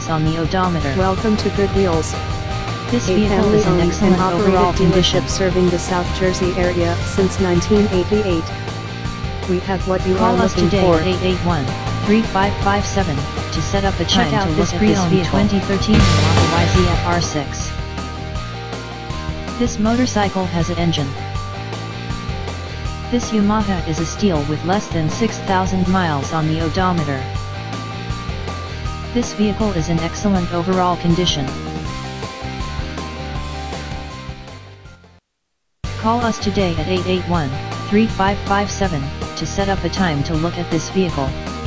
miles on the odometer. Welcome to Good Wheels. This vehicle is in excellent overall condition. Serving the South Jersey area since 1988. We have what you Call are us looking today for. at 881-3557 to set up a time to look at this vehicle. 2013 YAMAHA YZF R6. This motorcycle has an engine. This Yamaha is a steal with less than 6,000 miles on the odometer. This vehicle is in excellent overall condition. Call us today at 881-3557 to set up a time to look at this vehicle.